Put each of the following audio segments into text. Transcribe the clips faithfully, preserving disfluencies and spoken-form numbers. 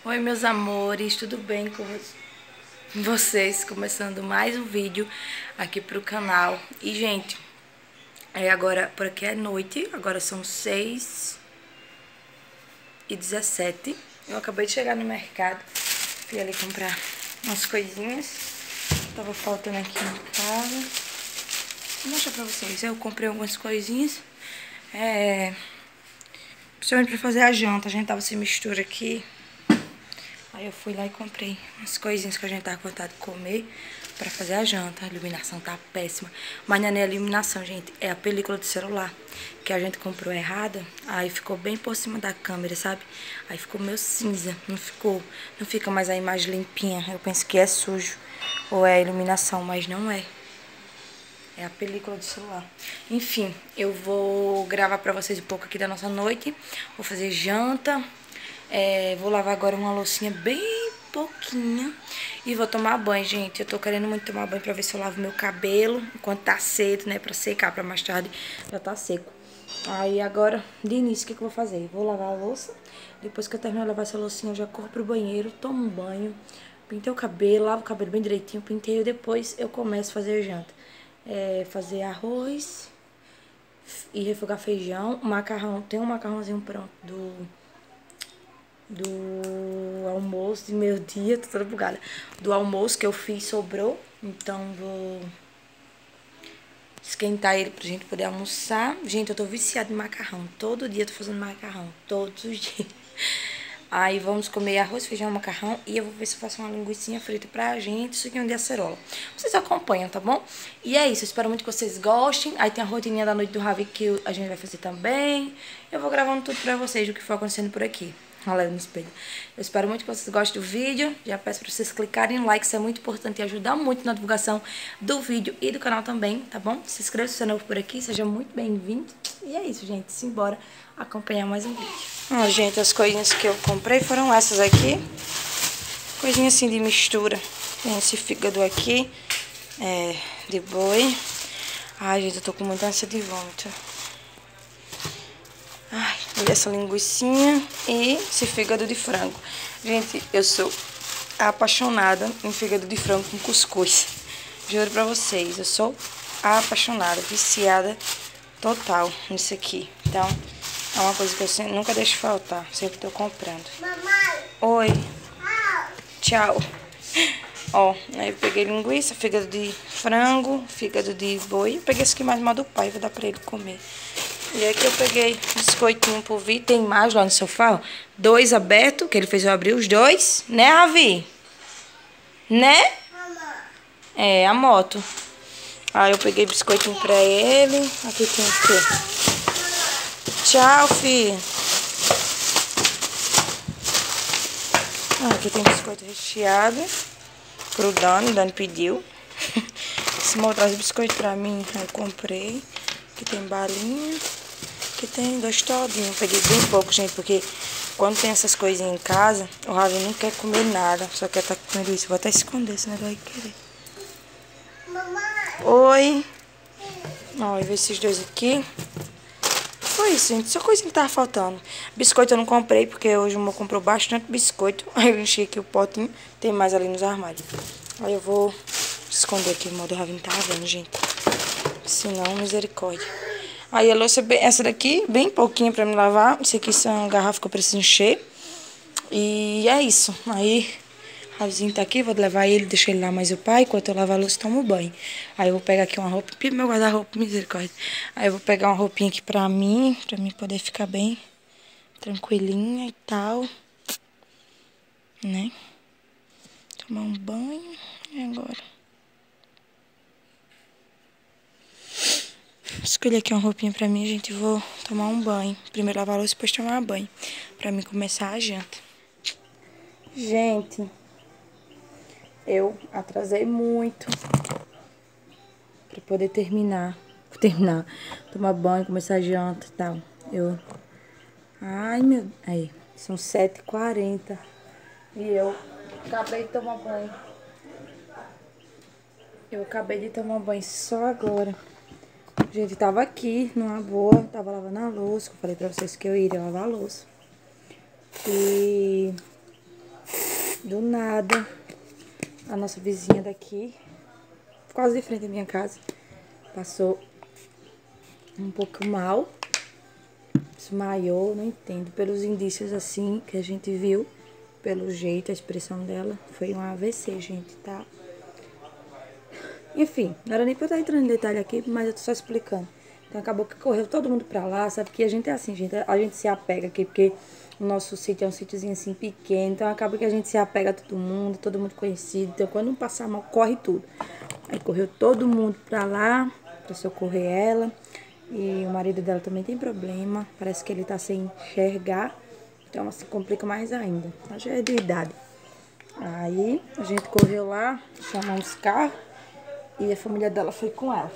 Oi, meus amores, tudo bem com vocês? Começando mais um vídeo aqui pro canal. E, gente, é agora, por aqui é noite, agora são seis e dezessete. Eu acabei de chegar no mercado, fui ali comprar umas coisinhas que tava faltando aqui em casa. Vou mostrar pra vocês, eu comprei algumas coisinhas, é... principalmente pra fazer a janta. A gente tava sem mistura aqui. Aí eu fui lá e comprei umas coisinhas que a gente tava com vontade de comer pra fazer a janta. A iluminação tá péssima. Mas não é a iluminação, gente. É a película do celular que a gente comprou errada. Aí ficou bem por cima da câmera, sabe? Aí ficou meio cinza. Não ficou, não fica mais a imagem limpinha. Eu penso que é sujo ou é a iluminação, mas não é. É a película do celular. Enfim, eu vou gravar pra vocês um pouco aqui da nossa noite. Vou fazer janta. É, vou lavar agora uma loucinha bem pouquinha e vou tomar banho, gente. Eu tô querendo muito tomar banho pra ver se eu lavo meu cabelo enquanto tá cedo, né? Pra secar, pra mais tarde já tá seco. Aí agora, de início, o que que eu vou fazer? Vou lavar a louça. Depois que eu terminar de lavar essa loucinha, eu já corro pro banheiro, tomo um banho, pintei o cabelo, lavo o cabelo bem direitinho, pintei e depois eu começo a fazer janta. É, fazer arroz e refogar feijão, macarrão. Tem um macarrãozinho pronto do... do almoço de meio dia, tô toda bugada. Do almoço que eu fiz sobrou, então vou esquentar ele pra gente poder almoçar. Gente, eu tô viciada em macarrão. Todo dia eu tô fazendo macarrão, todos os dias. Aí vamos comer arroz, feijão, macarrão e eu vou ver se eu faço uma linguicinha frita pra gente, suquinho de acerola. Vocês acompanham, tá bom? E é isso, eu espero muito que vocês gostem. Aí tem a rotininha da noite do Ravi que a gente vai fazer também. Eu vou gravando tudo pra vocês do que for acontecendo por aqui. Olha no espelho. Eu espero muito que vocês gostem do vídeo. Já peço pra vocês clicarem no like, isso é muito importante e ajuda muito na divulgação do vídeo e do canal também, tá bom? Se inscreva se você é novo por aqui, seja muito bem-vindo. E é isso, gente. Simbora acompanhar mais um vídeo. Ó, gente, as coisinhas que eu comprei foram essas aqui. Coisinha assim de mistura. Tem esse fígado aqui, é, de boi. Ai, gente, eu tô com muita ânsia de vômito. Ai, e essa linguicinha e esse fígado de frango. Gente, eu sou apaixonada em fígado de frango com cuscuz. Juro pra vocês, eu sou apaixonada, viciada total nisso aqui. Então, é uma coisa que eu sempre, nunca deixo faltar, sempre tô comprando. Mamãe. Oi. Tchau. Ó, aí eu peguei linguiça, fígado de frango, fígado de boi. Eu peguei esse aqui mais mal do pai, vou dar pra ele comer. E aqui eu peguei biscoitinho por vir. Tem mais lá no sofá, ó. Dois abertos, que ele fez eu abrir os dois. Né, Ravi? Né? É, a moto. Aí eu peguei biscoitinho pra ele. Aqui tem o quê? Tchau, filho. Ah, aqui tem biscoito recheado pro Dani. O Dani pediu. Esse moço traz biscoito pra mim. Aí eu comprei. Aqui tem balinha. Aqui tem dois todinhos. Peguei bem pouco, gente, porque quando tem essas coisinhas em casa, o Ravi não quer comer nada. Só quer estar comendo isso. Vou até esconder, senão ele vai querer. Mamãe. Oi. Ó, e ver esses dois aqui. Foi isso, gente. Só coisa que tava faltando. Biscoito eu não comprei, porque hoje o meu comprou bastante biscoito. Aí eu enchi aqui o potinho. Tem mais ali nos armários. Aí eu vou esconder aqui. O modo Ravi não tá vendo, gente. Senão, misericórdia. Aí a louça, essa daqui, bem pouquinho pra me lavar. Isso aqui são garrafas que eu preciso encher. E é isso. Aí, o Ravizinho tá aqui, vou levar ele, deixar ele lá mais o pai. Enquanto eu lavar a louça, tomo banho. Aí eu vou pegar aqui uma roupa, meu guarda-roupa, misericórdia. Aí eu vou pegar uma roupinha aqui pra mim, pra mim poder ficar bem tranquilinha e tal. Né? Tomar um banho. E agora? Escolhi aqui uma roupinha pra mim, gente, vou tomar um banho. Primeiro lavar a louça, depois tomar banho. Pra mim começar a janta. Gente, eu atrasei muito pra poder terminar. Terminar, tomar banho, começar a janta e tal. Eu... Ai, meu... Aí, são sete e quarenta. E eu acabei de tomar banho. Eu acabei de tomar banho só agora. Gente, tava aqui, numa boa, tava lavando a louça. Eu falei pra vocês que eu iria lavar a louça. E do nada, a nossa vizinha daqui, quase de frente à minha casa, passou um pouco mal, desmaiou, não entendo, pelos indícios assim que a gente viu, pelo jeito, a expressão dela, foi um A V C, gente, tá? Enfim, não era nem pra eu estar entrando em detalhe aqui, mas eu tô só explicando. Então acabou que correu todo mundo pra lá, sabe? Que a gente é assim, gente, a gente se apega aqui, porque o nosso sítio é um sítiozinho assim pequeno, então acaba que a gente se apega a todo mundo, todo mundo conhecido, então quando um passar mal, corre tudo. Aí correu todo mundo pra lá, pra socorrer ela, e o marido dela também tem problema, parece que ele tá sem enxergar, então se complica mais ainda, já é de idade. Aí a gente correu lá, chamamos carro, e a família dela foi com ela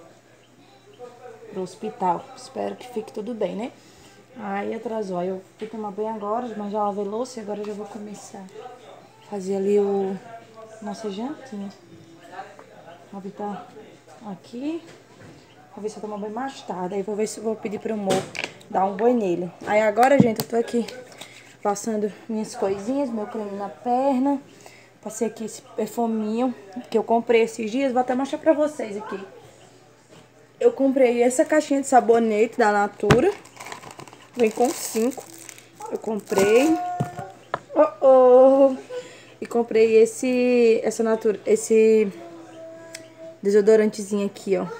pro hospital. Espero que fique tudo bem, né? Aí atrasou. Aí eu fui tomar banho agora, mas já lavei louça e agora eu já vou começar a fazer ali o nossa jantinha. Vou botar aqui. Vou ver se eu tomo banho mais tarde. Aí vou ver se eu vou pedir pro amor dar um banho nele. Aí agora, gente, eu tô aqui passando minhas coisinhas, meu creme na perna. Passei aqui esse perfuminho que eu comprei esses dias. Vou até mostrar pra vocês aqui. Eu comprei essa caixinha de sabonete da Natura. Vem com cinco. Eu comprei. Oh, oh. E comprei esse, essa Natura, esse desodorantezinho aqui, ó.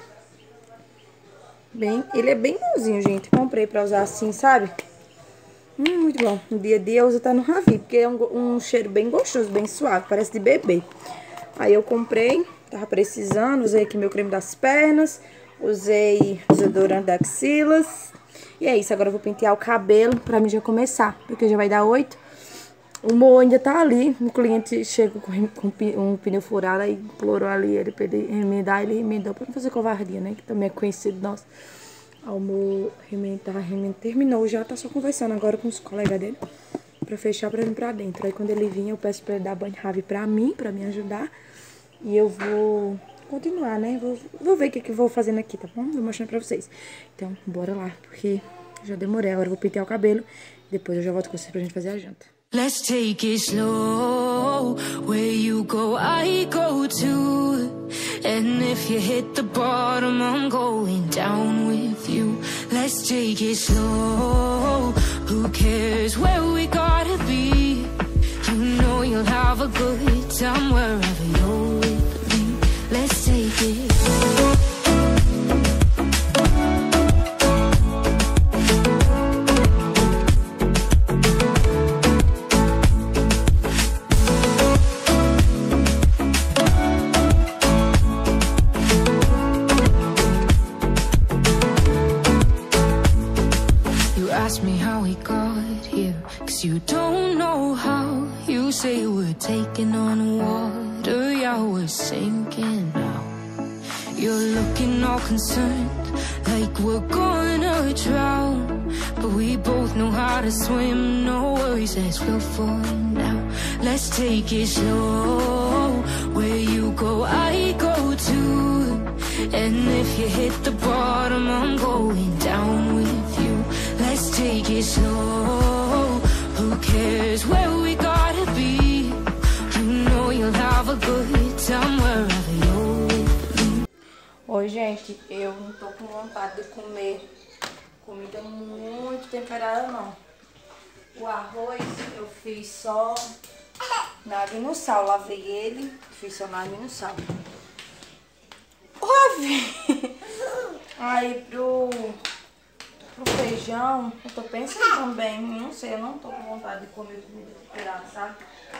Bem, ele é bem bonzinho, gente. Comprei pra usar assim, sabe? Hum, muito bom. No dia a dia eu uso até no Ravi, porque é um, um cheiro bem gostoso, bem suave, parece de bebê. Aí eu comprei, tava precisando, usei aqui meu creme das pernas, usei desodorante das axilas. E é isso, agora eu vou pentear o cabelo pra mim já começar, porque já vai dar oito. O Mo ainda tá ali, o cliente chegou com, com um pneu furado, aí implorou ali ele pra ele remendar, ele remendou pra não fazer covardia, né, que também é conhecido nosso. O Mo remendar, remendar, terminou já, tá só conversando agora com os colegas dele pra fechar pra vir pra dentro. Aí quando ele vir eu peço pra ele dar banho rave pra mim, pra me ajudar. E eu vou continuar, né? Vou, vou ver o que, que eu vou fazendo aqui, tá bom? Vou mostrando pra vocês. Então, bora lá, porque já demorei. Agora eu vou pentear o cabelo. Depois eu já volto com vocês pra gente fazer a janta. Let's take it slow. Where you go, I go too. And if you hit the bottom, I'm going down with you. Let's take it slow. Who cares where we gotta be? You know you'll have a good time wherever you're with me. Let's take it slow. Ask me how we got here, cause you don't know how. You say we're taking on water, yeah, we're sinking now. You're looking all concerned, like we're gonna drown. But we both know how to swim, no worries as we'll fall now. Let's take it slow, where you go, I go too. And if you hit the bottom, I'm going down with you. Let's take it slow. Who cares where we gotta be? You know you'll have a good time wherever you're with me. Oi, gente, eu não tô com vontade de comer comida muito temperada, não. O arroz eu fiz só na água e no sal. Lavei ele, fiz só na água e no sal. Óbvio! Aí pro... O feijão, eu tô pensando também, não sei, eu não tô com vontade de comer comida temperada, sabe?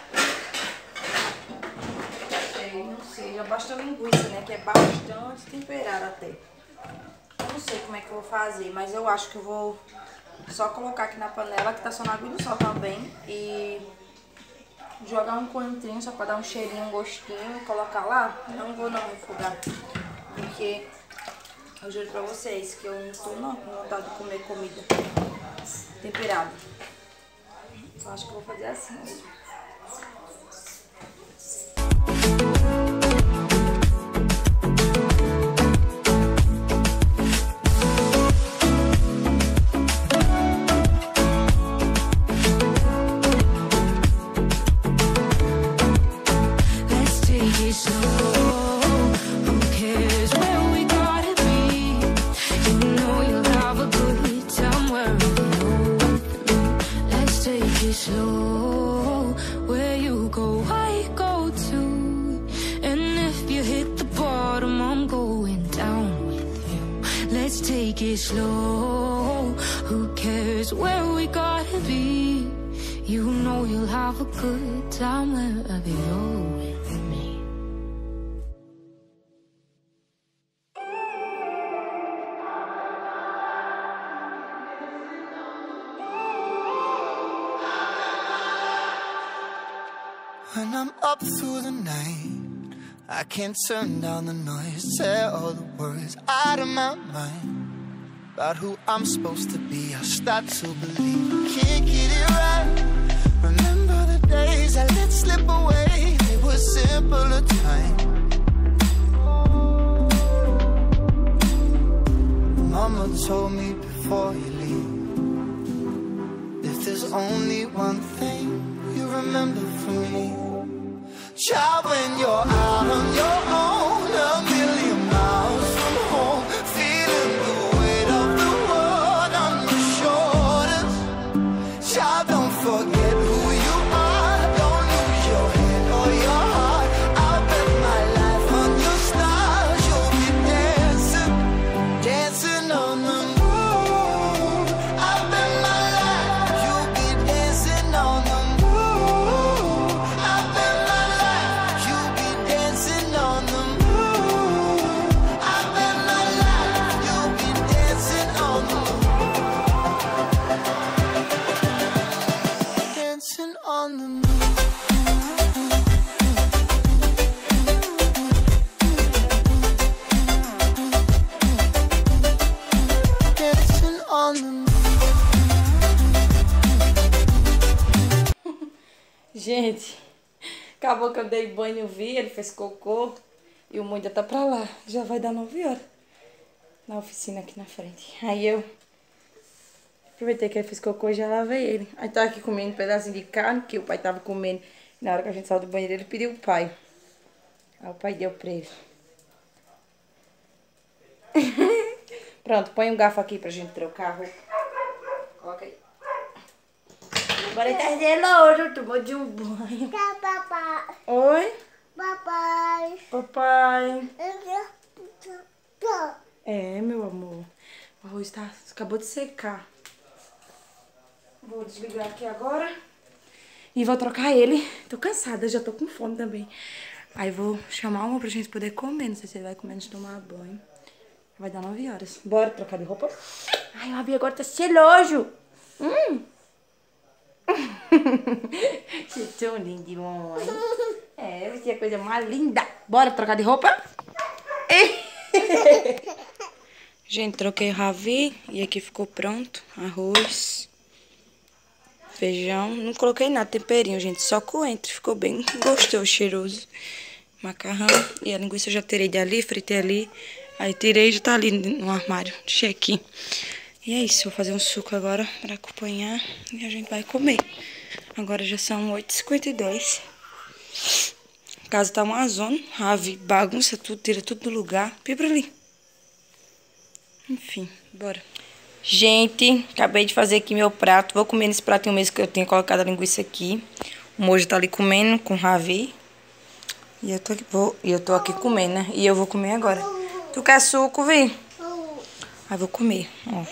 Sei, não sei, já basta a linguiça, né, que é bastante temperada até. Eu não sei como é que eu vou fazer, mas eu acho que eu vou só colocar aqui na panela, que tá só na água e no sal também, e jogar um coentrinho só pra dar um cheirinho, um gostinho, e colocar lá. Não vou não refogar, porque... eu juro pra vocês que eu não tô não, com vontade de comer comida temperada. Só acho que eu vou fazer assim mesmo. it slow. Where you go, I go too. And if you hit the bottom, I'm going down with you. Let's take it slow. Who cares where we gotta be? You know you'll have a good time wherever you're with me. When I'm up through the night, I can't turn down the noise. Tear all the words out of my mind about who I'm supposed to be. I start to believe I can't get it right. Remember the days I let slip away. They were simpler times. Mama told me before you leave, if there's only one thing you remember from me, child, when you're out on your own, a million miles from home, feeling the weight of the world on your shoulders. Child, don't forget who you are, don't lose your head or your heart. I'll bet my life on your stars. You'll be dancing, dancing on the moon. I'll bet my life you'll be dancing on the moon. I'll bet my life you'll be dancing on the moon. I bet my life you'll be dancing on the moon. Dancing on the moon. Dancing on the moon. Gente, acabou que eu dei banho, vi, ele fez cocô e o Muida tá pra lá. Já vai dar nove horas na oficina aqui na frente. Aí eu aproveitei que ele fez cocô e já lavei ele. Aí tá aqui comendo um pedacinho de carne que o pai tava comendo. Na hora que a gente saiu do banheiro, ele pediu o pai. Aí o pai deu pra ele. Pronto, põe um garfo aqui pra gente trocar a roupa. Coloca aí. Agora ele tá geloso, tomou de um banho. Tá, papai. Oi? Papai. Papai. Tá. É, meu amor. O arroz tá, acabou de secar. Vou desligar aqui agora. E vou trocar ele. Tô cansada, já tô com fome também. Aí vou chamar uma pra gente poder comer. Não sei se ele vai comer antes de tomar banho. Vai dar nove horas. Bora trocar de roupa? Ai, o Rabi agora tá geloso. Hum. Você é tão lindo, mamãe. É, você é a coisa mais linda. Bora trocar de roupa? Gente, troquei o Ravi e aqui ficou pronto. Arroz, feijão. Não coloquei nada, temperinho, gente. Só coentro. Ficou bem gostoso, cheiroso. Macarrão. E a linguiça eu já tirei dali, fritei ali. Aí tirei e já tá ali no armário. Deixei aqui. E é isso, vou fazer um suco agora pra acompanhar e a gente vai comer. Agora já são oito e cinquenta e dois. A casa tá uma zona. Ravi bagunça tudo, tira tudo do lugar. Pia pra ali. Enfim, bora. Gente, acabei de fazer aqui meu prato. Vou comer nesse pratinho mesmo que eu tenho colocado a linguiça aqui. O Mojo tá ali comendo com o Ravi. E eu tô aqui, vou, e eu tô aqui comendo, né? E eu vou comer agora. Tu quer suco, Vi? Aí vou comer, ó.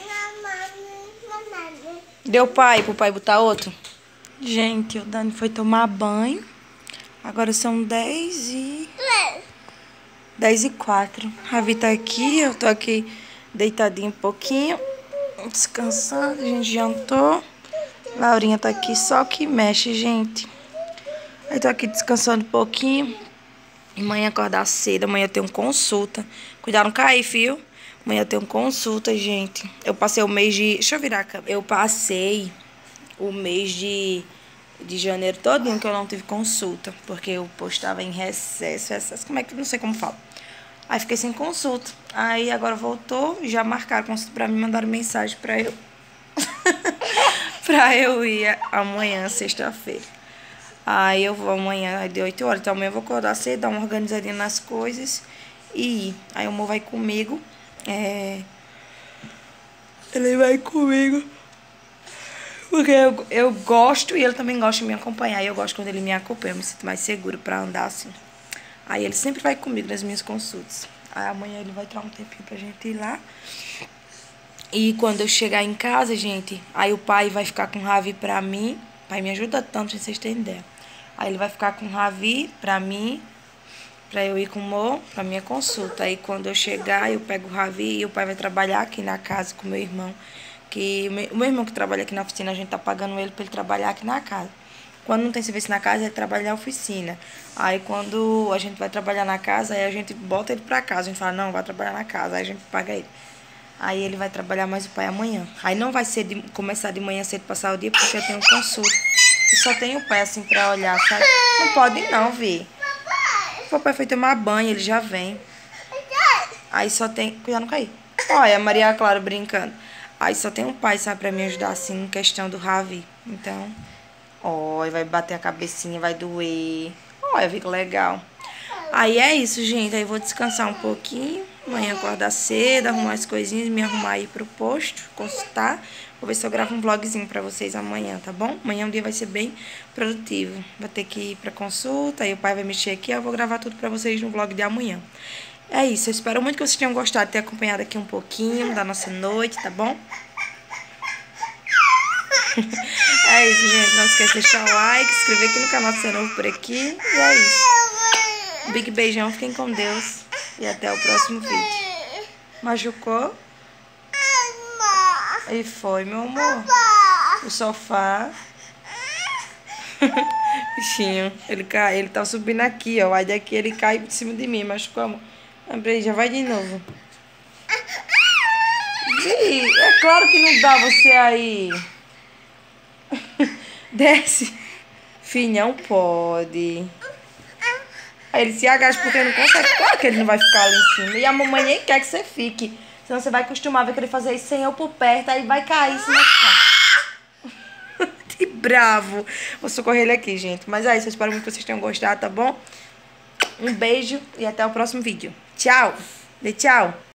Deu pai pro pai botar outro? Gente, o Dani foi tomar banho. Agora são dez e... dez e quatro. Ravi tá aqui, eu tô aqui deitadinho um pouquinho. Descansando, a gente jantou. Laurinha tá aqui só que mexe, gente. Aí tô aqui descansando um pouquinho. Amanhã acordar cedo, amanhã eu tenho consulta. Cuidado, não cair, fio. Amanhã eu tenho consulta, gente. Eu passei o mês de... Deixa eu virar a câmera. Eu passei o mês de, de janeiro todinho que eu não tive consulta. Porque o posto estava em recesso, recesso. Como é que... Não sei como fala. Aí fiquei sem consulta. Aí agora voltou. Já marcaram consulta pra mim. Mandaram mensagem pra eu... pra eu ir amanhã, sexta-feira. Aí eu vou amanhã, de oito horas. Então amanhã eu vou acordar cedo, dar uma organizadinha nas coisas e ir. Aí o amor vai comigo. É... Ele vai comigo Porque eu, eu gosto e ele também gosta de me acompanhar. E eu gosto quando ele me acompanha, eu me sinto mais seguro pra andar assim. Aí ele sempre vai comigo nas minhas consultas. Aí amanhã ele vai tirar um tempinho pra gente ir lá. E quando eu chegar em casa, gente, aí o pai vai ficar com o Ravi pra mim. O pai me ajuda tanto, vocês têm ideia. Aí ele vai ficar com o Ravi pra mim, pra eu ir com o Mo, pra minha consulta. Aí quando eu chegar, eu pego o Ravi e o pai vai trabalhar aqui na casa com o meu irmão. Que o meu irmão que trabalha aqui na oficina, a gente tá pagando ele pra ele trabalhar aqui na casa. Quando não tem serviço na casa, ele trabalha na oficina. Aí quando a gente vai trabalhar na casa, aí a gente bota ele pra casa. A gente fala, não, vai trabalhar na casa. Aí a gente paga ele. Aí ele vai trabalhar mais o pai amanhã. Aí não vai ser de, começar de manhã cedo, passar o dia, porque eu tenho consulta. E só tem o pai assim pra olhar, sabe? Não pode não, Vi. O papai foi tomar banho, ele já vem. Aí só tem... Cuidado, não cair. Olha, a Maria Clara brincando. Aí só tem um pai, sabe, pra me ajudar assim, em questão do Ravi. Então, olha, vai bater a cabecinha, vai doer. Olha, fica legal. Aí é isso, gente. Aí vou descansar um pouquinho. Amanhã acordar cedo, arrumar as coisinhas, me arrumar aí pro posto, consultar. Vou ver se eu gravo um vlogzinho pra vocês amanhã, tá bom? Amanhã o dia vai ser bem produtivo. Vou ter que ir pra consulta, aí o pai vai mexer aqui. Eu vou gravar tudo pra vocês no vlog de amanhã. É isso, eu espero muito que vocês tenham gostado de ter acompanhado aqui um pouquinho da nossa noite, tá bom? É isso, gente. Não esqueça de deixar o like, se inscrever aqui no canal se é novo por aqui. E é isso. Um big beijão, fiquem com Deus. E até o próximo vídeo. Machucou? E foi, meu amor. O sofá. Bichinho. Ele cai, ele tá subindo aqui, ó. Aí daqui ele cai em cima de mim. Machucou, amor. Lembrei, já vai de novo. Ih, é claro que não dá você aí. Desce. Filhão, pode. Aí ele se agacha porque não consegue. Claro que ele não vai ficar ali em cima. E a mamãe nem quer que você fique. Senão você vai acostumar, vai querer fazer isso sem eu por perto. Aí vai cair se não. Que bravo. Vou socorrer ele aqui, gente. Mas é isso. Eu espero muito que vocês tenham gostado, tá bom? Um beijo e até o próximo vídeo. Tchau. Dê tchau.